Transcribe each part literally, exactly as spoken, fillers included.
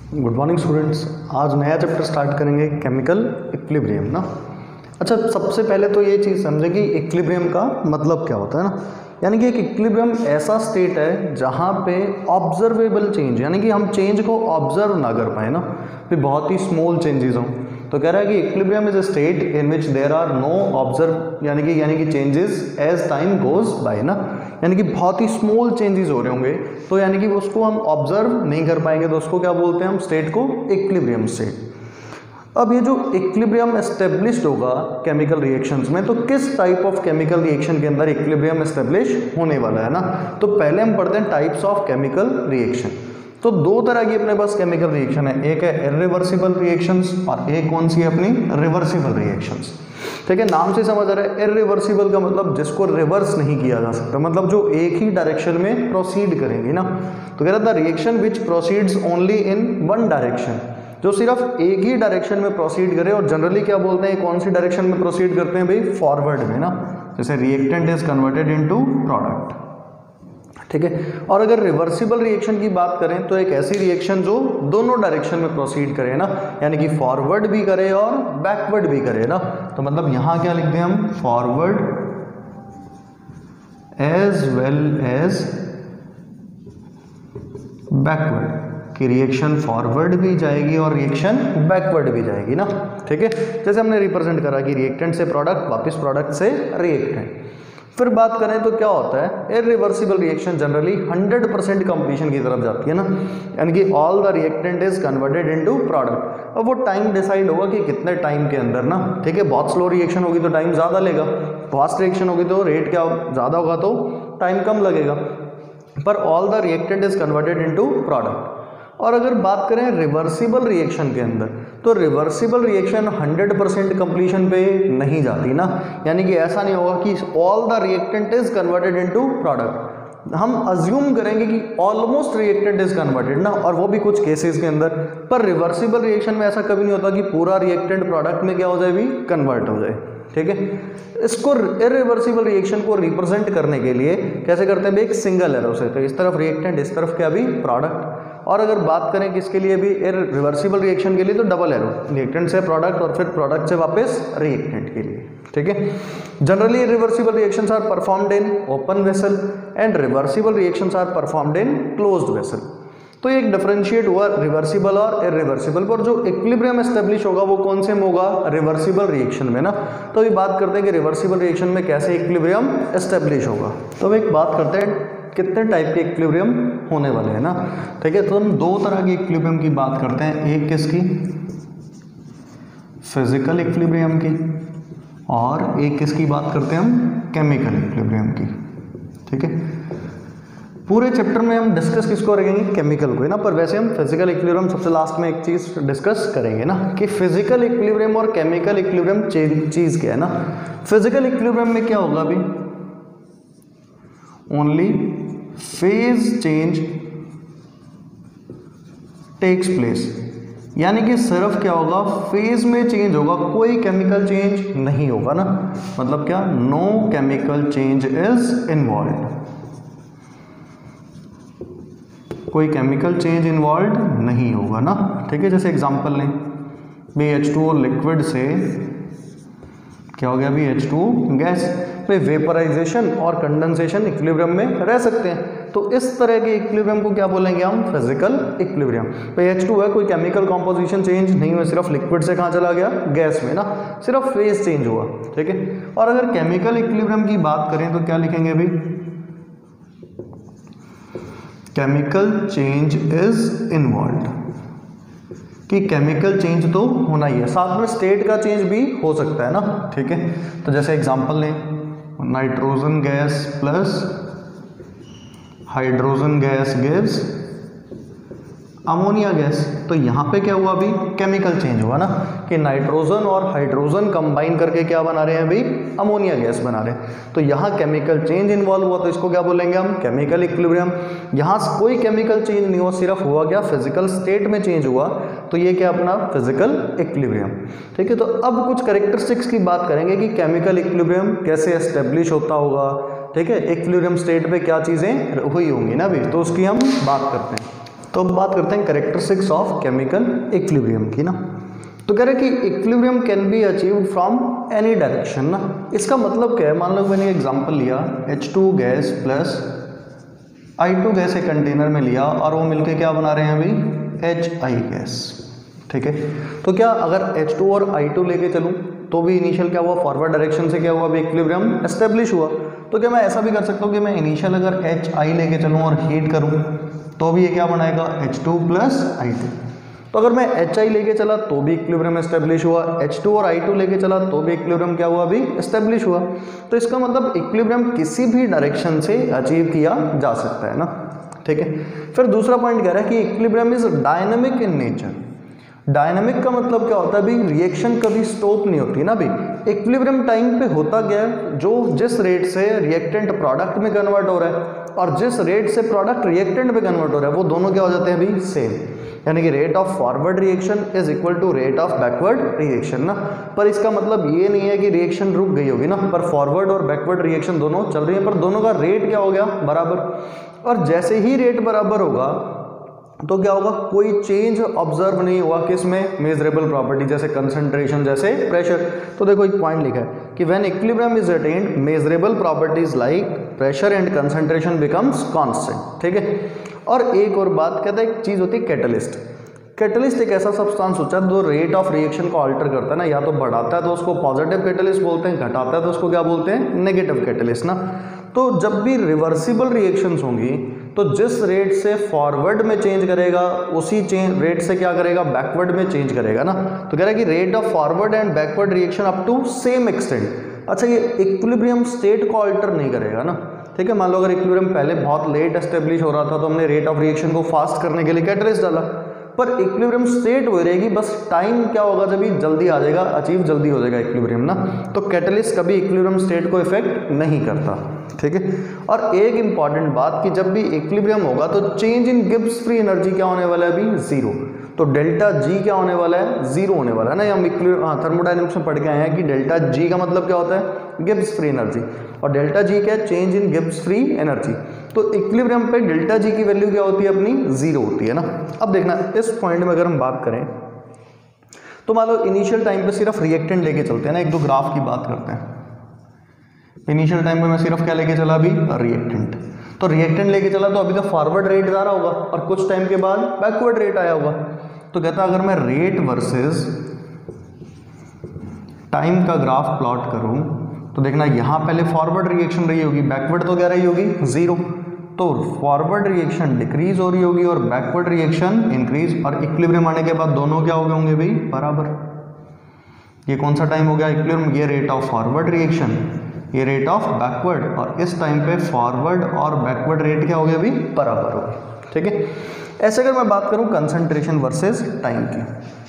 Good morning students. आज नया chapter start करेंगे केमिकल इक्विलिब्रियम ना। अच्छा, सबसे पहले तो ये चीज़ समझे कि इक्विलिब्रियम का मतलब क्या होता है ना। यानी कि एक इक्विलिब्रियम ऐसा स्टेट है जहाँ पे ऑब्जर्वेबल चेंज, यानी कि हम चेंज को ऑब्जर्व ना कर पाए ना, फिर बहुत ही स्मॉल चेंजेस हों। तो कह रहा है कि equilibrium is a state in which there are no observe यानी कि यानी कि changes as time goes by ना, यानी कि बहुत ही स्मॉल चेंजेस हो रहे होंगे तो यानी कि उसको हम ऑब्जर्व नहीं कर पाएंगे, तो उसको क्या बोलते हैं हम, स्टेट को इक्विलिब्रियम स्टेट। अब ये जो इक्विलिब्रियम एस्टेब्लिश्ड होगा केमिकल रिएक्शंस में, तो किस टाइप ऑफ केमिकल रिएक्शन के अंदर इक्विलिब्रियम एस्टेब्लिश होने वाला है ना। तो पहले हम पढ़ते हैं टाइप्स ऑफ केमिकल रिएक्शन। तो दो तरह की अपने पास केमिकल रिएक्शन है, एक है इरिवर्सिबल रिएक्शंस और एक कौन सी है अपनी, रिवर्सिबल रिएक्शंस। ठीक है, नाम से समझ आ रहा है इरिवर्सिबल का मतलब जिसको रिवर्स नहीं किया जा सकता, मतलब जो एक ही डायरेक्शन में प्रोसीड करेंगी ना। तो कह रहा था reaction which proceeds only in one direction, जो सिर्फ एक ही डायरेक्शन में प्रोसीड करे। और जनरली क्या बोलते हैं, कौन सी डायरेक्शन में प्रोसीड करते हैं भाई, फॉरवर्ड में ना। जैसे reactant is converted into product. ठीक है, और अगर रिवर्सिबल रिएक्शन की बात करें तो एक ऐसी रिएक्शन जो दोनों डायरेक्शन में प्रोसीड करे ना, यानी कि फॉरवर्ड भी करे और बैकवर्ड भी करे ना। तो मतलब यहां क्या लिखते हैं हम, forward as well as backward, कि रिएक्शन फॉरवर्ड भी जाएगी और रिएक्शन बैकवर्ड भी जाएगी ना। ठीक है, जैसे हमने रिप्रेजेंट करा कि रिएक्टेंट से प्रोडक्ट, वापस प्रोडक्ट से रिएक्टेंट। फिर बात करें तो क्या होता है, irreversible reaction generally hundred percent completion की तरफ जाती है ना, यानी कि all the reactant is converted into product. अब वो टाइम डिसाइड होगा कि कितने टाइम के अंदर ना। ठीक है, बहुत स्लो रिएक्शन होगी तो टाइम ज़्यादा लेगा, फास्ट रिएक्शन होगी तो रेट क्या ज़्यादा होगा तो टाइम कम लगेगा, पर all the reactant is converted into product. और अगर बात करें रिवर्सिबल रिएक्शन के अंदर, तो reversible reaction hundred percent completion पे नहीं जाती ना, यानी कि ऐसा नहीं होगा कि all the reactant is converted into product. हम अज्यूम करेंगे कि ऑलमोस्ट रिएक्टेंट इज कन्वर्टेड ना, और वो भी कुछ केसेस के अंदर। पर रिवर्सिबल रिएक्शन में ऐसा कभी नहीं होता कि पूरा रिएक्टेंट प्रोडक्ट में क्या हो जाए भी, कन्वर्ट हो जाए। ठीक है, इसको इरिवर्सिबल रिएक्शन को रिप्रेजेंट करने के लिए कैसे करते हैं भाई, एक सिंगल एरो से। तो इस तरफ रिएक्टेंट, इस तरफ क्या भी प्रोडक्ट। और अगर बात करें किसके लिए भी, रिवर्सिबल रिएक्शन के लिए, तो डबल एरो, रिएक्टेंट से प्रोडक्ट और फिर प्रोडक्ट से वापस रिएक्टेंट के लिए। ठीक है, generally reversible reactions are performed in open vessel and reversible reactions are performed in closed vessel. तो एक डिफरेंशिएट हुआ रिवर्सिबल और इरिवर्सिबल पर। जो इक्विलिब्रियम एस्टेब्लिश होगा वो कौन से में होगा, रिवर्सिबल रिएक्शन में ना। तो अभी बात करते हैं कि रिवर्सिबल रिएक्शन में कैसे इक्विलिब्रियम एस्टेब्लिश होगा। तो अब एक बात करते हैं कितने टाइप के इक्विलिब्रियम होने वाले हैं ना। ठीक है, तो हम दो तरह के इक्विलिब्रियम की बात करते हैं, एक किसकी, फिजिकल इक्विलिब्रियम की, और एक किसकी बात करते हैं हम, केमिकल इक्विलिब्रियम की। ठीक है, पूरे चैप्टर में हम डिस्कस किसको रखेंगे, केमिकल को है ना, पर वैसे हम फिजिकल इक्विलिब्रियम सबसे लास्ट में एक चीज डिस्कस करेंगे ना, कि फिजिकल इक्विलिब्रियम और केमिकल इक्विलिब्रियम चीज क्या है ना। फिजिकल इक्विलिब्रियम में क्या होगा अभी, only phase change takes place, यानी कि सिर्फ क्या होगा, फेज में चेंज होगा, कोई केमिकल चेंज नहीं होगा ना। मतलब क्या, no chemical change is involve, कोई केमिकल चेंज इन्वॉल्व नहीं होगा ना। ठीक है, जैसे एग्जांपल लें भी, एच टू ओ लिक्विड से क्या हो गया अभी, एच टू ओ गैस। पे वेपराइजेशन और कंडेंसेशन इक्विलिब्रियम में रह सकते हैं, तो इस तरह के इक्विलिब्रियम को क्या बोलेंगे हम, फिजिकल इक्विलिब्रियम। पे एच टू है, कोई केमिकल कॉम्पोजिशन चेंज नहीं हुआ, सिर्फ लिक्विड से कहाँ चला गया, गैस में ना, सिर्फ फेज चेंज हुआ। ठीक है, और अगर केमिकल इक्विलिब्रियम की बात करें तो क्या लिखेंगे अभी, केमिकल चेंज इज इन्वॉल्व्ड, कि केमिकल चेंज तो होना ही है, साथ में स्टेट का चेंज भी हो सकता है ना। ठीक है, तो जैसे एग्जांपल लें, nitrogen gas plus hydrogen gas gives ammonia gas. तो यहाँ पे क्या हुआ अभी, केमिकल चेंज हुआ ना, कि नाइट्रोजन और हाइड्रोजन कंबाइन करके क्या बना रहे हैं अभी, अमोनिया गैस बना रहे हैं। तो यहाँ केमिकल चेंज इन्वॉल्व हुआ, तो इसको क्या बोलेंगे हम, केमिकल इक्विलिब्रियम। यहाँ कोई केमिकल चेंज नहीं हुआ, सिर्फ हुआ क्या, फिजिकल स्टेट में चेंज हुआ, तो ये क्या अपना फिजिकल इक्विलिब्रियम। ठीक है, तो अब कुछ कैरेक्टरिस्टिक्स की बात करेंगे कि केमिकल इक्विलिब्रियम कैसे एस्टेब्लिश होता होगा। ठीक है, इक्विलिब्रियम स्टेट पे क्या चीज़ें हुई होंगी ना अभी, तो उसकी हम बात करते हैं। तो अब बात करते हैं कैरेक्टरिस्टिक्स ऑफ केमिकल इक्विलिब्रियम की ना। तो कह रहे हैं कि equilibrium can be achieved from any direction ना। इसका मतलब क्या है, मान लो मैंने एग्जांपल लिया H two gas plus I two gas एक कंटेनर में लिया और वो मिलके क्या बना रहे हैं अभी एच आई गैस, ठीक है। तो क्या अगर एच टू और आई टू लेके चलूँ तो भी इनिशियल क्या हुआ, फॉरवर्ड डायरेक्शन से क्या हुआ, अभी इक्विलिब्रियम एस्टेब्लिश हुआ। तो क्या मैं ऐसा भी कर सकता हूँ कि मैं इनिशियल अगर एच आई लेके चलूँ और हीट करूँ तो भी ये क्या बनाएगा H two plus I two. तो अगर मैं एच आई लेके चला तो भी इक्विलिब्रियम एस्टेब्लिश हुआ, एच टू और आई टू लेके चला तो भी इक्विलिब्रियम क्या हुआ, अभी एस्टेब्लिश हुआ। तो इसका मतलब इक्विलिब्रियम किसी भी डायरेक्शन से अचीव किया जा सकता है ना, ठीक है। फिर दूसरा पॉइंट कह रहा है कि equilibrium is dynamic in nature. Dynamic का मतलब क्या होता है, अभी रिएक्शन कभी स्टॉप नहीं होती ना। अभी इक्विलिब्रियम टाइम पे होता क्या है, जो जिस रेट से रिएक्टेंट प्रोडक्ट में कन्वर्ट हो रहा है और जिस रेट से प्रोडक्ट रिएक्टेंट में कन्वर्ट हो रहा है वो दोनों क्या हो जाते हैं अभी सेम। यानी कि rate of forward reaction is equal to rate of backward reaction ना। पर इसका मतलब ये नहीं है कि रिएक्शन रुक गई होगी ना, पर फॉरवर्ड और बैकवर्ड रिएक्शन दोनों चल रही है, पर दोनों का रेट क्या हो गया बराबर। और जैसे ही रेट बराबर होगा तो क्या होगा, कोई चेंज ऑब्जर्व नहीं हुआ किसमें, मेजरेबल प्रॉपर्टी जैसे कंसंट्रेशन जैसे प्रेशर। तो देखो एक पॉइंट लिखा है कि when equilibrium is attained measurable properties like pressure and concentration becomes constant, ठीक है। और एक और बात कहते हैं, एक चीज होती है कैटलिस्ट। कैटलिस्ट एक ऐसा सब्सटेंस होता है जो रेट ऑफ रिएक्शन को अल्टर करता है ना, या तो बढ़ाता है तो उसको पॉजिटिव कैटलिस्ट बोलते हैं, घटाता है तो उसको क्या बोलते हैं नेगेटिव कैटलिस्ट ना। तो जब भी रिवर्सिबल रिएक्शंस होंगी तो जिस रेट से फॉरवर्ड में चेंज करेगा उसी चेंज रेट से क्या करेगा बैकवर्ड में चेंज करेगा ना। तो कह रहा है कि rate of forward and backward reaction up to same extent. अच्छा ये इक्विलिब्रियम स्टेट को अल्टर नहीं करेगा ना, ठीक है। मान लो अगर इक्विलिब्रियम पहले बहुत लेट एस्टेब्लिश हो रहा था तो हमने रेट ऑफ रिएक्शन को फास्ट करने के लिए कैटलिस्ट डाला, पर इक्विलिब्रियम स्टेट वही रहेगी, बस टाइम क्या होगा जब भी जल्दी आ जाएगा, अचीव जल्दी हो जाएगा इक्विलिब्रियम ना। तो कैटलिस्ट कभी इक्विलिब्रियम स्टेट को इफेक्ट नहीं करता, ठीक है। और एक इंपॉर्टेंट बात कि जब भी इक्विलिब्रियम होगा तो change in Gibbs free energy क्या होने वाला है अभी जीरो। तो डेल्टा जी क्या होने वाला है, जीरो होने वाला है ना। हम इक्विलिब्रियम हाँ थर्मोडायनेमिक्स में पढ़ के आए हैं कि डेल्टा जी का मतलब क्या होता है, गिब्स फ्री एनर्जी, और डेल्टा जी क्या है, change in Gibbs free energy. तो इक्विलिब्रियम पे डेल्टा जी की वैल्यू क्या होती है अपनी, जीरो होती है ना। अब देखना इस पॉइंट में अगर हम बात करें तो मान लो इनिशियल टाइम पे सिर्फ रिएक्टेंट लेके चलते हैं ना, एक दो ग्राफ की बात करते हैं। इनिशियल टाइम पे मैं सिर्फ क्या लेके चला अभी, रिएक्टेंट। तो रिएक्टेंट लेके चला तो अभी तो फॉरवर्ड रेट जा रहा होगा और कुछ टाइम के बाद बैकवर्ड रेट आया होगा। तो कहता अगर मैं रेट वर्सेस टाइम का ग्राफ प्लॉट करूं तो देखना यहाँ पहले फॉरवर्ड रिएक्शन रही होगी, बैकवर्ड तो क्या रही होगी जीरो। तो फॉरवर्ड रिएक्शन डिक्रीज हो रही होगी और बैकवर्ड रिएक्शन इंक्रीज, और इक्विलिब्रियम आने के बाद दोनों क्या हो गए होंगे भाई बराबर। ये कौन सा टाइम हो गया इक्विलिब्रियम, ये रेट ऑफ फॉरवर्ड रिएक्शन, ये रेट ऑफ बैकवर्ड, और इस टाइम पे फॉरवर्ड और बैकवर्ड रेट क्या हो गया अभी बराबर हो गए, ठीक है। ऐसे अगर मैं बात करूं कंसंट्रेशन वर्सेस टाइम की,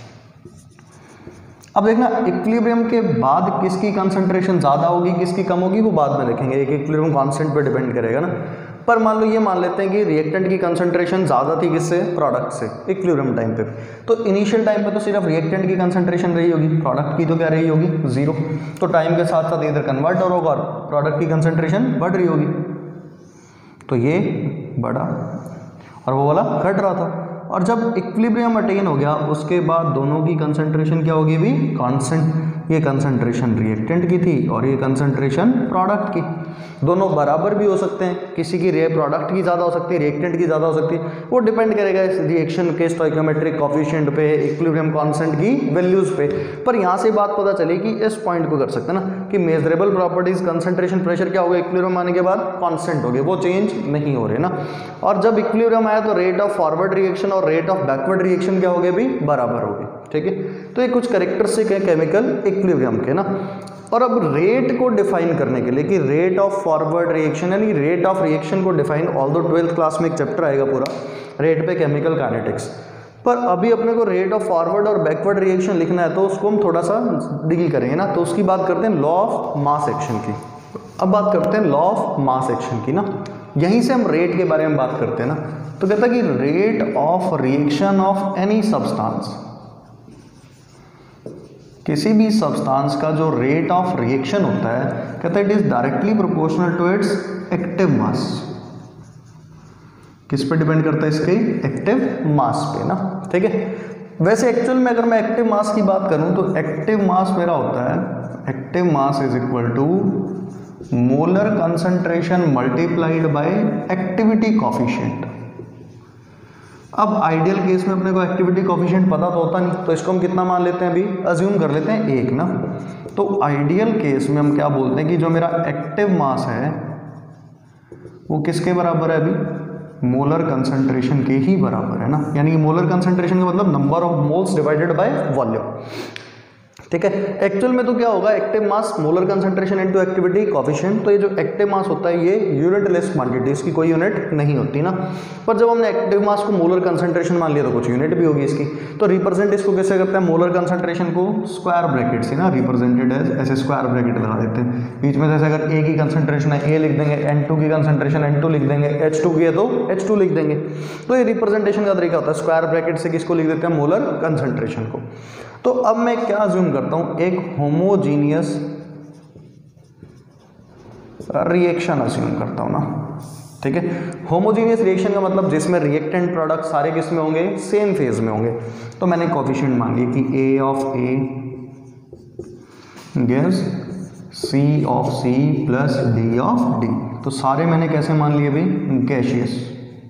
अब देखना इक्विलिब्रियम के बाद किसकी कंसंट्रेशन ज़्यादा होगी किसकी कम होगी वो बाद में देखेंगे, एक इक्विलिब्रियम कांस्टेंट पे डिपेंड करेगा ना। पर मान लो ये मान लेते हैं कि रिएक्टेंट की कंसंट्रेशन ज़्यादा थी किससे, प्रोडक्ट से, इक्विलिब्रियम टाइम पे। तो इनिशियल टाइम पे तो सिर्फ रिएक्टेंट की कंसंट्रेशन रही होगी, प्रोडक्ट की तो क्या रही होगी जीरो। तो टाइम के साथ साथ इधर कन्वर्टर होगा और प्रोडक्ट की कंसंट्रेशन बढ़ रही होगी, तो ये बढ़ा और वो वाला घट रहा था। और जब इक्विलिब्रियम अटेन हो गया उसके बाद दोनों की कंसंट्रेशन क्या होगी भी कांस्टेंट। ये कंसंट्रेशन रिएक्टेंट की थी और ये कंसंट्रेशन प्रोडक्ट की, दोनों बराबर भी हो सकते हैं, किसी की रे प्रोडक्ट की ज़्यादा हो सकती है, रिएक्टेंट की ज़्यादा हो सकती है, वो डिपेंड करेगा इस रिएक्शन के स्टोइकोमेट्रिक कोफिशिएंट पे, इक्विलिब्रियम कांस्टेंट की वैल्यूज़ पे। पर यहाँ से बात पता चली कि इस पॉइंट को कर सकते हैं ना कि मेजरेबल प्रॉपर्टीज कंसंट्रेशन प्रेशर क्या हो गया इक्विलिब्रियम आने के बाद कांस्टेंट हो गए, वो चेंज नहीं हो रहे ना। और जब इक्विलिब्रियम आया तो रेट ऑफ फॉरवर्ड रिएक्शन और रेट ऑफ बैकवर्ड रिएक्शन क्या हो गए भी बराबर हो गए, ठीक है। तो ये कुछ कैरेक्टरिस्टिक है केमिकल इक्विलिब्रियम के ना। और अब रेट को डिफाइन करने के लिए कि रेट ऑफ फॉरवर्ड रिएक्शन यानी रेट ऑफ रिएक्शन को डिफाइन, ऑल दो ट्वेल्थ क्लास में एक चैप्टर आएगा पूरा रेट पे केमिकल काइनेटिक्स, पर अभी अपने को रेट ऑफ फॉरवर्ड और बैकवर्ड रिएक्शन लिखना है तो उसको हम थोड़ा सा डील करेंगे ना। तो उसकी बात करते हैं लॉ ऑफ मास एक्शन की। अब बात करते हैं लॉ ऑफ मास एक्शन की ना, यहीं से हम रेट के बारे में बात करते हैं ना। तो कहता है कि rate of reaction of any substance, किसी भी सब्सटेंस का जो रेट ऑफ रिएक्शन होता है कहता है it is directly proportional to its active mass. किस पे डिपेंड करता है? इसके एक्टिव मास पे ना, ठीक है। वैसे एक्चुअल में अगर मैं एक्टिव मास की बात करूं तो एक्टिव मास मेरा होता है, active mass is equal to molar concentration multiplied by activity coefficient. अब आइडियल केस में अपने को एक्टिविटी कोफिशिएंट पता तो होता नहीं, तो इसको हम कितना मान लेते हैं? अभी अज्यूम कर लेते हैं एक ना। तो आइडियल केस में हम क्या बोलते हैं कि जो मेरा एक्टिव मास है वो किसके बराबर है? अभी मोलर कंसंट्रेशन के ही बराबर है ना, यानी कि मोलर कंसंट्रेशन का मतलब number of moles divided by volume, ठीक है। एक्चुअल में तो क्या होगा? Active mass molar concentration into activity coefficient. तो ये जो एक्टिव मास होता है ये यूनिटलेस क्वांटिटी, इसकी कोई यूनिट नहीं होती ना। पर जब हमने एक्टिव मास को मोलर कंसंट्रेशन मान लिया तो कुछ यूनिट भी होगी इसकी। तो रिप्रेजेंट इसको कैसे करते हैं? मोलर कंसंट्रेशन को स्क्वायर ब्रैकेट से ना रिप्रेजेंटेड एज, ऐसे स्क्वायर ब्रैकेट लगा देते हैं बीच में। जैसे अगर ए की कंसंट्रेशन है ए लिख देंगे, एन टू की कंसंट्रेशन एन टू लिख देंगे, एच टू की है तो एच टू लिख देंगे। तो ये रिप्रेजेंटेशन का तरीका होता है, स्क्वायर ब्रैकेट से किसको लिख देते हैं? मोलर कंसंट्रेशन को। तो अब मैं क्या अज्यूम करता हूं? एक होमोजीनियस रिएक्शन अज्यूम करता हूं ना, ठीक है। होमोजीनियस रिएक्शन का मतलब जिसमें रिएक्टेंट प्रोडक्ट सारे किस में होंगे? सेम फेज में होंगे। तो मैंने कोफिशिएंट मांगी कि A of A gives C of C plus D of D. तो सारे मैंने कैसे मान लिए भाई? गैसियस,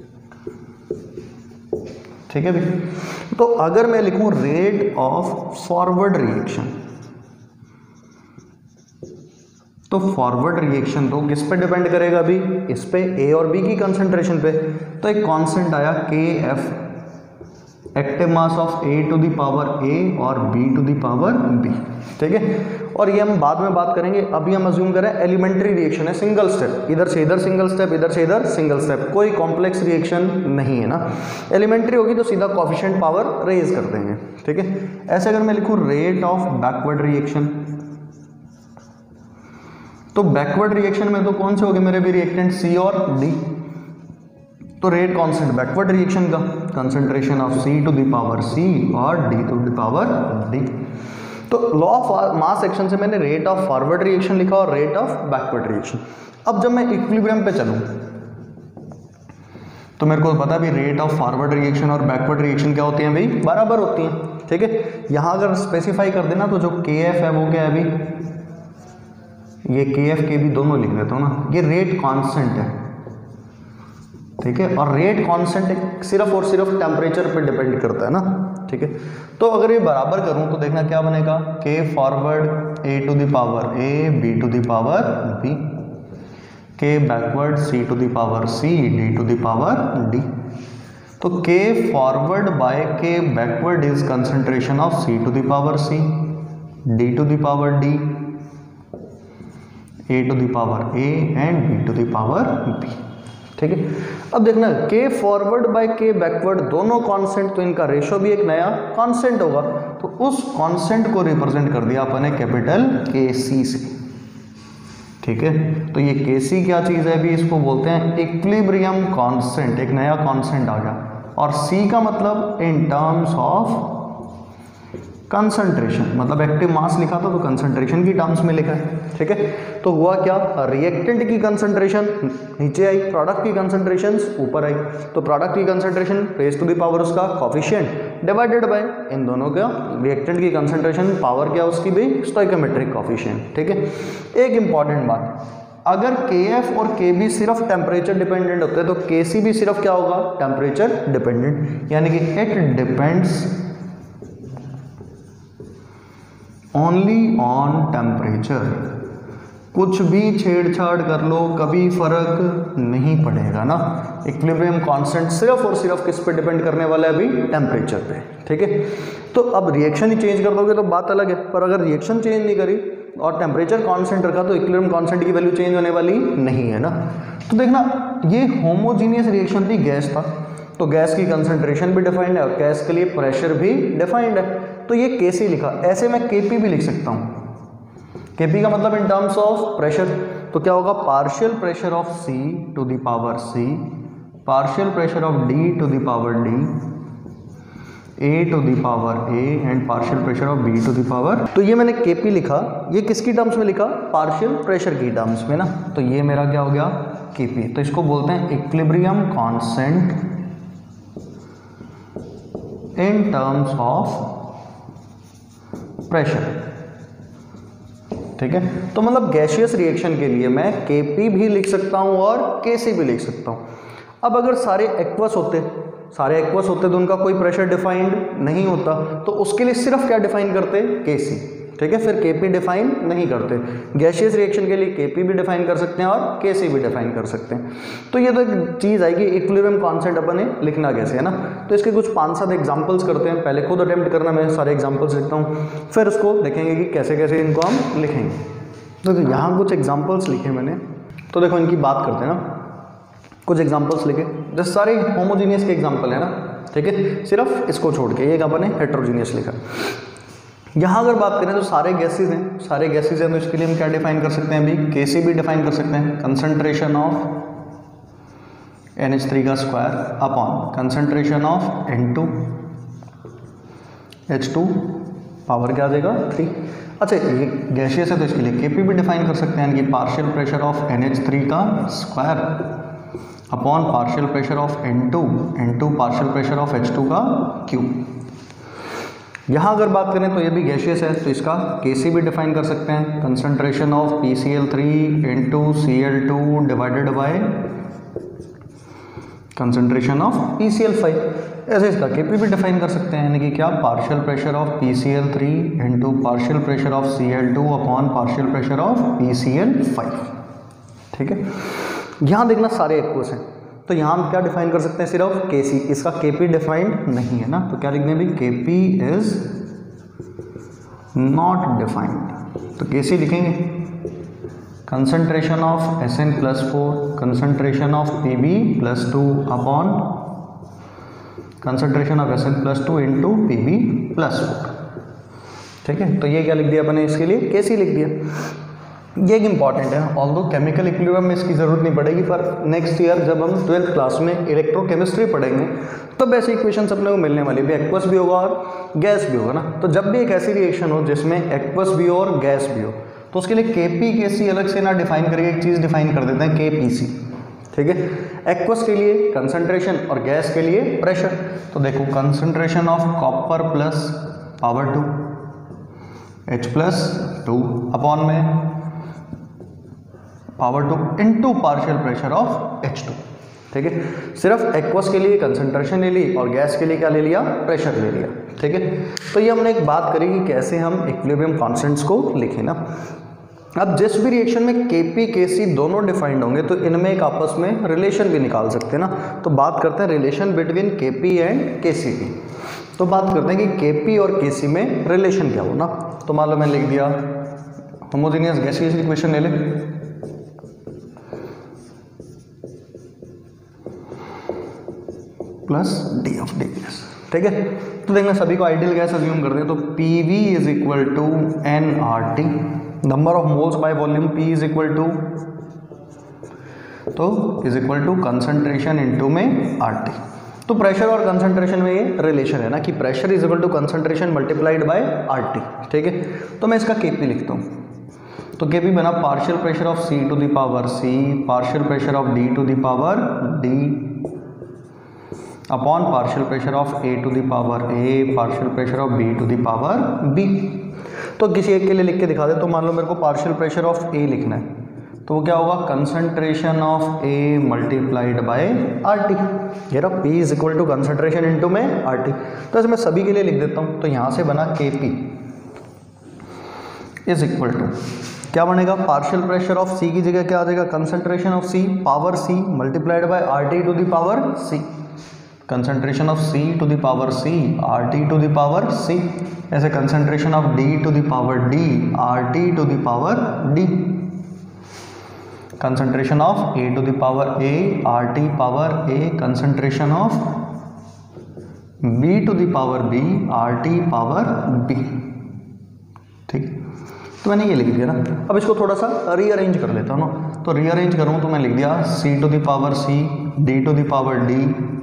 ठीक है भाई। तो अगर मैं लिखूं रेट ऑफ फॉरवर्ड रिएक्शन, तो फॉरवर्ड रिएक्शन तो किस पे डिपेंड करेगा? अभी इस पे ए और बी की कंसंट्रेशन पे। तो एक कांस्टेंट आया K F, active mass of A to the power A और B to the power B, ठीक है। और ये हम बाद में बात करेंगे, अभी हम अज्यूम करें एलिमेंट्री रिएक्शन है, सिंगल स्टेप, इधर से इधर सिंगल स्टेप, इधर से इधर सिंगल स्टेप, कोई कॉम्प्लेक्स रिएक्शन नहीं है ना। एलिमेंट्री होगी तो सीधा कोफिशिएंट पावर रेज कर देंगे, ठीक है। ऐसे अगर मैं लिखूं रेट ऑफ बैकवर्ड रिएक्शन, तो बैकवर्ड रिएक्शन में तो कौन से हो गए मेरे भी रिएक्टेंट? सी और डी। तो रेट कांस्टेंट बैकवर्ड रिएक्शन का concentration of C to the power C और D to the power D. तो लॉ ऑफ मास एक्शन से मैंने रेट ऑफ फॉरवर्ड रिएक्शन लिखा और रेट ऑफ बैकवर्ड रिएक्शन। अब जब मैं इक्विलिब्रियम पे चलूं तो मेरे को पता भी रेट ऑफ फॉरवर्ड रिएक्शन और बैकवर्ड रिएक्शन क्या होती हैं भाई? बराबर होती हैं, ठीक है। यहां अगर स्पेसिफाई कर देना तो जो के एफ है वो क्या है अभी? ये के एफ के भी दोनों लिख देता हूं ना, ये रेट कांस्टेंट है, ठीक है। और रेट कांस्टेंट सिर्फ और सिर्फ टेम्परेचर पे डिपेंड करता है ना, ठीक है। तो अगर ये बराबर करूं तो देखना क्या बनेगा? K forward A to the power A B to the power B, K backward C to the power C D to the power D. तो K forward by K backward is concentration of C to the power C, D to the power D, A to the power A and B to the power B, ठीक है। अब देखना K forward by K backward दोनों constant, तो इनका ratio भी एक नया कांस्टेंट होगा। तो उस कांस्टेंट को रिप्रेजेंट कर दिया अपन ने कैपिटल के सी से, ठीक है। तो ये के सी क्या चीज है अभी? इसको बोलते हैं इक्विलिब्रियम कांस्टेंट, एक नया कांस्टेंट आ गया। और सी का मतलब इन टर्म्स ऑफ कंसंट्रेशन, मतलब एक्टिव मास लिखा था तो कंसंट्रेशन की टर्म्स में लिखा है, ठीक है। तो हुआ क्या? रिएक्टेंट की कंसंट्रेशन नीचे आई, प्रोडक्ट की कंसंट्रेशन ऊपर आई। तो प्रोडक्ट की concentration raise to the power उसका कोफिशिएंट डिवाइडेड बाय इन दोनों का रिएक्टेंट की कंसंट्रेशन पावर क्या उसकी भी स्टोइकोमेट्रिक कोफिशिएंट, ठीक है। एक इंपॉर्टेंट बात, अगर के एफ और के बी सिर्फ टेम्परेचर डिपेंडेंट होते हैं तो के सी भी सिर्फ क्या होगा? टेम्परेचर डिपेंडेंट, यानी कि it depends only on temperature. कुछ भी छेड़छाड़ कर लो कभी फर्क नहीं पड़ेगा ना। इक्विलिब्रियम कांस्टेंट सिर्फ और सिर्फ किस पे डिपेंड करने वाला है अभी? टेम्परेचर पे, ठीक है। तो अब रिएक्शन ही चेंज कर दोगे तो बात अलग है, पर अगर रिएक्शन चेंज नहीं करी और टेम्परेचर कांस्टेंट रखा तो इक्विलिब्रियम कांस्टेंट की वैल्यू चेंज होने वाली नहीं है ना। तो देखना ये होमोजीनियस रिएक्शन थी, गैस था, तो गैस की कंसंट्रेशन भी डिफाइंड है और गैस के लिए प्रेशर भी डिफाइंड है। तो ये के सी लिखा, ऐसे मैं के पी भी लिख सकता हूँ। के पी का मतलब इन टर्म्स ऑफ प्रेशर, तो क्या होगा? Partial pressure of C to the power C, partial pressure of D to the power D, A to the power A and partial pressure of B to the power. तो ये मैंने KP लिखा, ये किसकी terms में लिखा? Partial pressure की terms में ना। तो ये मेरा क्या हो गया? Kp, तो इसको बोलते हैं equilibrium constant in terms of pressure. ठीक है, तो मतलब गैसियस रिएक्शन के लिए मैं Kp भी लिख सकता हूं और Kc भी लिख सकता हूं। अब अगर सारे एक्वस होते सारे एक्वस होते तो उनका कोई प्रेशर डिफाइंड नहीं होता, तो उसके लिए सिर्फ क्या डिफाइन करते, Kc। ठीक है, फिर Kp डिफाइन नहीं करते। गैसियस रिएक्शन के लिए Kp भी डिफाइन कर सकते हैं और Kc भी डिफाइन कर सकते हैं। तो ये तो एक चीज़ आएगी, इक्विलिब्रियम कांस्टेंट अपन ने लिखना कैसे है ना। तो इसके कुछ पाँच सात एग्जांपल्स करते हैं, पहले खुद अटेम्प्ट करना, मैं सारे एग्जांपल्स लिखता हूँ, फिर उसको देखेंगे कि कैसे कैसे इनको हम लिखेंगे। तो यहाँ कुछ एग्जाम्पल्स लिखे मैंने, तो देखो इनकी बात करते हैं ना। कुछ एग्जांपल्स लिखे, जैसे सारे होमोजीनियस के एग्जांपल है ना। ठीक है, सिर्फ इसको छोड़ के एक अपन ने हेटेरोजीनियस लिखा। यहाँ अगर बात करें तो सारे गैसेज हैं, सारे गैसेज हैं, तो इसके लिए हम क्या डिफाइन कर सकते हैं, अभी Kc भी डिफाइन कर सकते हैं, concentration of N H three का square upon concentration of N two H two power क्या आ जाएगा, थ्री। अच्छा, ये गैसियस है तो इसके लिए Kp भी डिफाइन कर सकते हैं, यानी कि partial pressure of N H three का square upon partial pressure of N two N two partial pressure of H two का क्यूब। यहाँ अगर बात करें तो ये भी गैसियस है, तो इसका Kc भी डिफाइन कर सकते हैं, concentration of P C L three into C L two divided by concentration of P C L five. ऐसे इसका Kp भी डिफाइन कर सकते हैं, यानी कि क्या, partial pressure of P C L three into partial pressure of C L two upon partial pressure of P C L five. ठीक है, यहाँ देखना सारे एक्वस हैं, तो यहाँ हम क्या डिफाइन कर सकते हैं, सिर्फ Kc, इसका Kp डिफाइंड नहीं है ना, तो क्या लिखने भी, Kp इज नॉट डिफाइंड। तो Kc लिखेंगे concentration of S N plus four concentration of P B plus two upon concentration of S N plus two into P B plus four. ठीक है, तो ये क्या लिख दिया अपने, इसके लिए Kc लिख दिया। ये एक इंपॉर्टेंट है, ऑल्दो केमिकल इक्विलिब्रियम में इसकी ज़रूरत नहीं पड़ेगी, पर नेक्स्ट ईयर जब हम ट्वेल्थ क्लास में इलेक्ट्रोकेमिस्ट्री पढ़ेंगे तो तो ऐसे इक्वेशंस अपने को मिलने वाली भी, एक्वस भी होगा और गैस भी होगा ना। तो जब भी एक ऐसी रिएक्शन हो जिसमें एक्वस भी हो और गैस भी हो, तो उसके लिए के पी के सी अलग से ना डिफाइन करके एक चीज़ डिफाइन कर देते हैं, के पी सी। ठीक है, एक्वस के लिए कंसंट्रेशन और गैस के लिए प्रेशर। तो देखो concentration of copper plus power two H plus two upon में power two into partial pressure of H two. ठीक है, सिर्फ एक्वस के लिए कंसंट्रेशन ले ली और गैस के लिए क्या ले लिया, प्रेशर ले लिया। ठीक है, तो ये हमने एक बात करी कि कैसे हम इक्विलिब्रियम कांस्टेंट्स को लिखें ना। अब जिस भी रिएक्शन में Kp Kc दोनों डिफाइंड होंगे तो इनमें एक आपस में रिलेशन भी निकाल सकते हैं ना। तो बात करते हैं relation between Kp and Kc की। तो बात करते हैं कि Kp और Kc में रिलेशन क्या हो ना। तो मान लो मैं लिख दिया होमोजेनियस गैसियस इक्वेशन ले ले, plus D of D gas. ठीक है, तो देखना सभी को आइडियल गैस अज्यूम करते हैं। तो P V is equal to N R T, number of moles by volume P is equal to, तो is equal to concentration into में आर टी। तो प्रेशर और कंसंट्रेशन में ये रिलेशन है ना कि pressure is equal to concentration multiplied by R T. ठीक है, तो मैं इसका Kp लिखता हूँ। तो Kp बना partial pressure of C to the power C partial pressure of D to the power D upon partial pressure of A to the power A partial pressure of B to the power B। तो किसी एक के लिए लिख के दिखा दे। तो मान लो मेरे को पार्शियल प्रेशर ऑफ A लिखना है, तो वो क्या होगा, concentration of A multiplied by R T. ये रहा P is equal to concentration into में आर टी। तो ऐसे मैं सभी के लिए लिख देता हूँ। तो यहाँ से बना Kp इज इक्वल टू क्या बनेगा, पार्शियल प्रेशर ऑफ C की जगह क्या आ जाएगा, concentration of C power C multiplied by R T to the power C। Concentration of C to the power C R T to the power C। ऐसे concentration of D to the power D R T to the power D। Concentration of A to the power A R T power A। Concentration of B to the power B R T power B। ठीक, तो मैंने ये लिख दिया ना। अब इसको थोड़ा सा रीअरेंज कर लेता हूँ ना। तो रीअरेंज करूँ तो मैं लिख दिया C to the power C D to the power D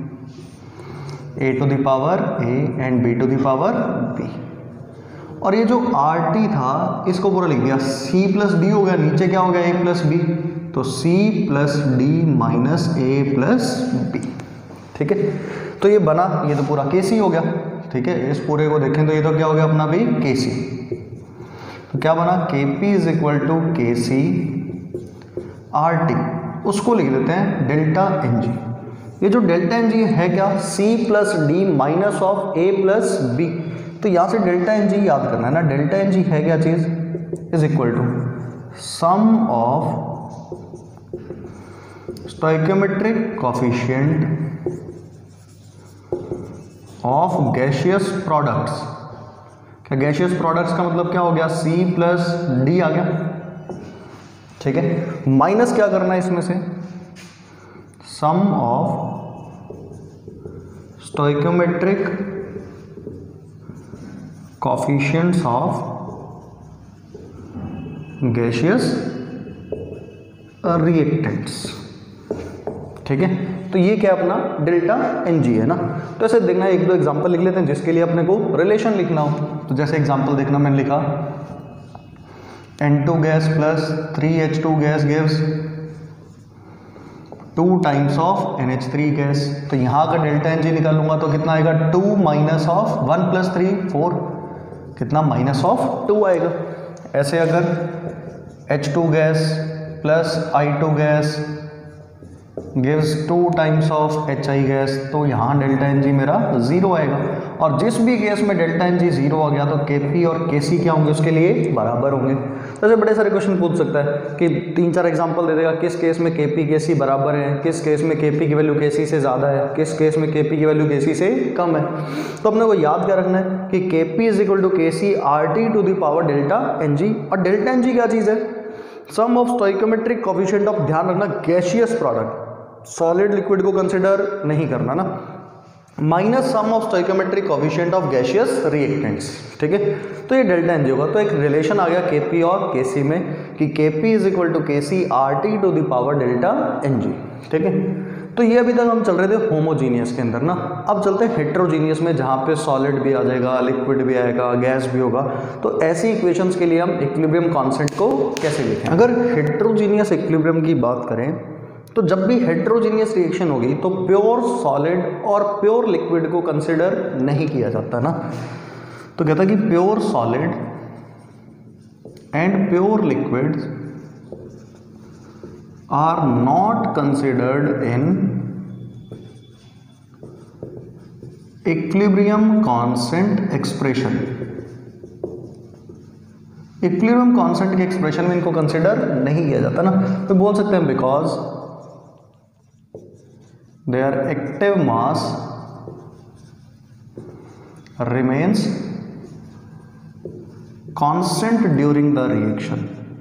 A to the power A and B to the power B। और ये जो R T था इसको पूरा लिख दिया, C प्लस D हो गया, नीचे क्या हो गया A प्लस B। तो C plus D minus A plus B. ठीक है, तो ये बना, ये तो पूरा के सी हो गया। ठीक है, इस पूरे को देखें तो ये तो क्या हो गया अपना भी के सी। तो क्या बना, के P is equal to K C R T, उसको लिख देते हैं डेल्टा एन जी। ये जो डेल्टा एन जी है क्या, C plus D minus of A plus B. तो यहाँ से डेल्टा एन जी याद करना है ना, डेल्टा एन जी है क्या चीज, is equal to sum of stoichiometric coefficient of gaseous products. क्या गैसियस प्रोडक्ट्स का मतलब क्या हो गया, C प्लस डी आ गया। ठीक है, माइनस क्या करना है इसमें से, sum of stoichiometric coefficients of gaseous reactants. ठीक है, तो ये क्या अपना डेल्टा एन जी है ना। तो ऐसे देखना, एक दो एग्जांपल लिख लेते हैं जिसके लिए अपने को रिलेशन लिखना हो। तो जैसे एग्जांपल देखना, मैंने लिखा N two gas plus three H two gas gives two times of N H three gas. तो यहाँ का डेल्टा एन जी निकालूंगा तो कितना आएगा, two minus of one plus three four, कितना माइनस ऑफ टू आएगा। ऐसे अगर H two gas plus I two gas gives two times of H I gas, तो यहाँ डेल्टा एन जी मेरा जीरो आएगा। और जिस भी गैस में डेल्टा एन जी जीरो आ गया तो के पी और के सी क्या होंगे, उसके लिए बराबर होंगे। तो ऐसे बड़े सारे क्वेश्चन पूछ सकता है कि तीन चार एग्जांपल दे देगा, किस केस में के पी के सी बराबर है, किस केस में के पी की वैल्यू के सी से ज़्यादा है, किस केस में के पी की वैल्यू के सी से कम है। तो अपने को याद क्या रखना है कि के P is equal to K C R T to the power delta N G. और डेल्टा एन जी क्या चीज़ है, sum of stoichiometric coefficient of, ध्यान रखना गैसियस प्रोडक्ट, सॉलिड लिक्विड को कंसिडर नहीं करना ना, minus sum of stoichiometric coefficient of gaseous reactants. ठीक है, तो ये डेल्टा एन जी होगा। तो एक रिलेशन आ गया के पी और के सी में कि के P is equal to K C R T to the power delta N G. ठीक है, तो ये अभी तक हम चल रहे थे होमोजीनियस के अंदर ना। अब चलते हैं हेट्रोजीनियस में, जहाँ पे सॉलिड भी आ जाएगा, लिक्विड भी आएगा, गैस भी होगा। तो ऐसी इक्वेशंस के लिए हम इक्विलिब्रियम कांस्टेंट को कैसे लिखें। अगर हेट्रोजीनियस इक्विलिब्रियम की बात करें तो जब भी हेट्रोजीनियस रिएक्शन होगी तो प्योर सॉलिड और प्योर लिक्विड को कंसिडर नहीं किया जाता ना। तो कहता है कि pure solid and pure liquid are not considered in equilibrium constant expression. Equilibrium constant के एक्सप्रेशन में इनको कंसिडर नहीं किया जाता ना। तो बोल सकते हैं because their active mass remains constant during the reaction,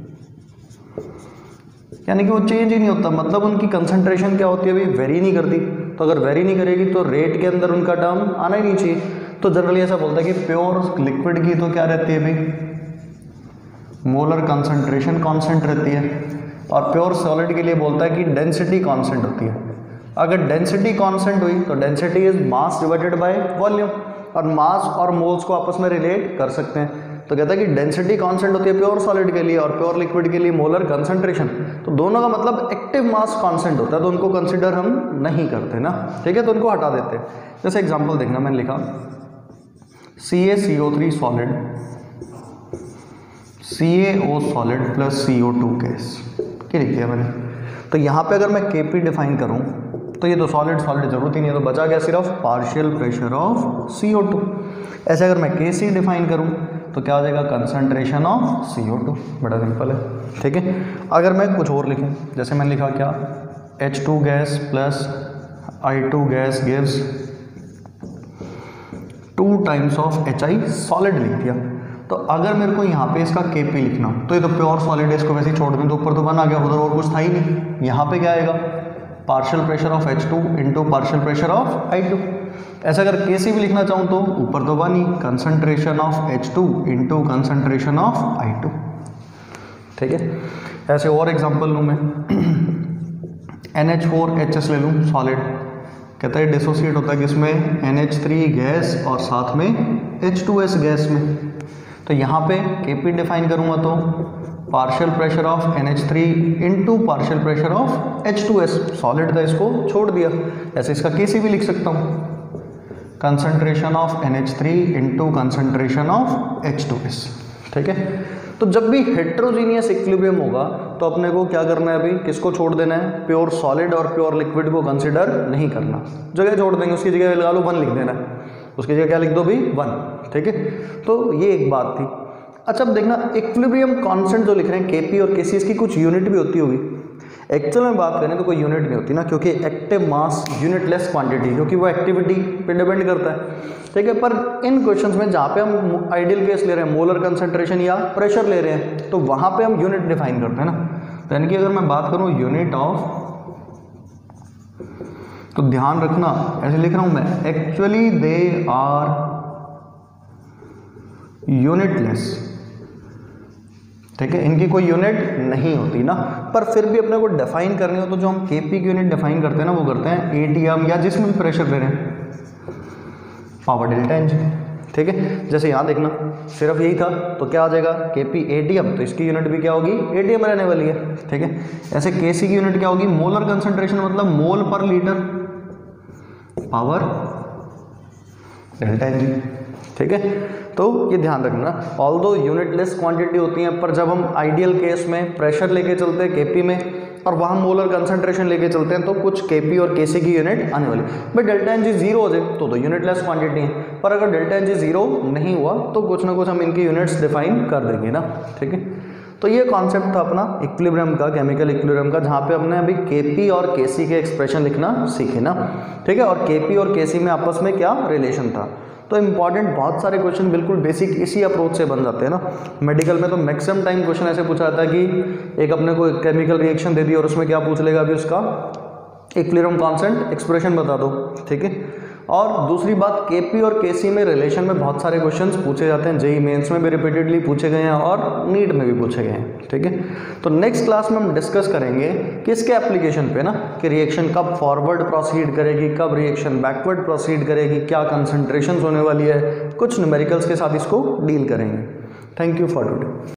यानी कि वो चेंज ही नहीं होता, मतलब उनकी कंसंट्रेशन क्या होती है अभी, वेरी नहीं करती। तो अगर वेरी नहीं करेगी तो रेट के अंदर उनका टर्म आना ही नहीं चाहिए। तो जनरली ऐसा बोलता है कि प्योर लिक्विड की तो क्या रहती है भाई, मोलर कंसंट्रेशन कांस्टेंट रहती है, और प्योर सॉलिड के लिए बोलता है कि डेंसिटी कांस्टेंट होती है। अगर डेंसिटी कांस्टेंट हुई तो density is mass divided by volume, और मास और मोल्स को आपस में रिलेट कर सकते हैं। तो कहता है कि डेंसिटी कांस्टेंट होती है प्योर सॉलिड के लिए, और प्योर लिक्विड के लिए मोलर कंसंट्रेशन। तो दोनों का मतलब एक्टिव मास कांस्टेंट होता है, तो उनको कंसिडर हम नहीं करते ना। ठीक है, तो उनको हटा देते हैं। जैसे एग्जांपल देखना, मैंने लिखा C A C O three solid, C A O solid plus C O two gas, क्या लिख दिया मैंने। तो यहाँ पे अगर मैं के पी डिफाइन करूँ तो ये तो सॉलिड सॉलिड जरूरत ही नहीं है, तो बचा गया सिर्फ partial pressure of C O two. ऐसे अगर मैं के सी डिफाइन करूँ तो क्या हो जाएगा, concentration of C O two. बड़ा सिंपल है। ठीक है, अगर मैं कुछ और लिखूँ, जैसे मैंने लिखा क्या, H two gas plus I two gas gives two times of H I solid लिख दिया। तो अगर मेरे को यहाँ पे इसका के पी लिखना, तो ये तो प्योर सॉलिड है, इसको वैसे ही छोड़ दूँ तो ऊपर तो बन आ गया, उधर और कुछ था ही नहीं। यहाँ पे क्या आएगा, partial pressure of H two into partial pressure of I two. ऐसा अगर के सी भी लिखना चाहूँ तो ऊपर तो बनी concentration of H two into concentration of I two. ठीक है, ऐसे और एग्जांपल लूँ मैं, N H four H S ले लूँ सॉलिड, कहता है डिसोसिएट होता है किसमें, एन एच थ्री गैस और साथ में एच टू एस गैस में। तो यहाँ पे के पी डिफाइन करूँगा तो partial pressure of N H three into partial pressure of H two S, solid था इसको छोड़ दिया, ऐसे इसका केसी भी लिख सकता हूँ, concentration of N H three into concentration of H two S. ठीक है, तो जब भी हेट्रोजीनियस इक्विलिब्रियम होगा तो अपने को क्या करना है, अभी किसको छोड़ देना है, प्योर सॉलिड और प्योर लिक्विड को कंसिडर नहीं करना, जगह छोड़ देंगे, उसकी जगह लगा लो वन लिख देना है, उसकी जगह क्या लिख दो भी वन। ठीक है, तो ये एक बात थी। अच्छा अब देखना इक्विलिब्रियम कांस्टेंट जो लिख रहे हैं केपी और केसी, इसकी कुछ यूनिट भी होती होगी। एक्चुअल में बात करें तो कोई यूनिट नहीं होती ना, क्योंकि एक्टिव मास यूनिटलेस क्वांटिटी, क्योंकि वो एक्टिविटी पे डिपेंड करता है। ठीक है, पर इन क्वेश्चंस में जहाँ पे हम आइडियल केस ले रहे हैं, मोलर कंसंट्रेशन या प्रेशर ले रहे हैं, तो वहाँ पे हम यूनिट डिफाइन करते हैं ना। तो यानी कि अगर मैं बात करूँ यूनिट ऑफ, तो ध्यान रखना ऐसे लिख रहा हूँ मैं, एक्चुअली दे आर यूनिटलेस। ठीक है, इनकी कोई यूनिट नहीं होती ना, पर फिर भी अपने को डिफाइन करनी हो तो जो हम केपी की यूनिट डिफाइन करते हैं ना, वो करते हैं एटीएम या जिसमें भी प्रेशर दे रहे हैं पावर डेल्टा एन जी। ठीक है, जैसे यहाँ देखना सिर्फ यही था तो क्या आ जाएगा, केपी एटीएम, तो इसकी यूनिट भी क्या होगी, एटीएम रहने वाली है। ठीक है, ऐसे केसी की यूनिट क्या होगी, मोलर कंसंट्रेशन, मतलब mole per litre power delta N G. ठीक है, तो ये ध्यान रखना, ऑल्दो यूनिटलेस क्वांटिटी होती हैं, पर जब हम आइडियल केस में प्रेशर लेके चलते हैं केपी में और वहाँ मोलर कंसंट्रेशन लेके चलते हैं, तो कुछ केपी और केसी की यूनिट आने वाली। भाई डेल्टा एन जी जीरो हो जाए तो तो यूनिटलेस क्वांटिटी है, पर अगर डेल्टा एन जी जीरो नहीं हुआ तो कुछ ना कुछ हम इनकी यूनिट्स डिफाइन कर देंगे ना। ठीक है, तो ये कॉन्सेप्ट था अपना इक्विलिब्रियम का, केमिकल इक्विलिब्रियम का, जहाँ पे हमने अभी केपी और केसी के एक्सप्रेशन लिखना सीखे ना। ठीक है, और केपी और केसी में आपस में क्या रिलेशन था। तो इंपॉर्टेंट बहुत सारे क्वेश्चन बिल्कुल बेसिक इसी अप्रोच से बन जाते हैं ना। मेडिकल में तो मैक्सिमम टाइम क्वेश्चन ऐसे पूछा जाता है कि एक अपने को केमिकल रिएक्शन दे दी और उसमें क्या पूछ लेगा, अभी उसका इक्विलिब्रियम कांस्टेंट एक्सप्रेशन बता दो। ठीक है, और दूसरी बात, केपी और केसी में रिलेशन में बहुत सारे क्वेश्चंस पूछे जाते हैं, जेई मेंस में भी रिपीटेडली पूछे गए हैं और नीट में भी पूछे गए हैं। ठीक है, तो नेक्स्ट क्लास में हम डिस्कस करेंगे किसके एप्लीकेशन पे ना, कि रिएक्शन कब फॉरवर्ड प्रोसीड करेगी, कब रिएक्शन बैकवर्ड प्रोसीड करेगी, क्या कंसंट्रेशन होने वाली है, कुछ न्यूमेरिकल्स के साथ इसको डील करेंगे। Thank you for today.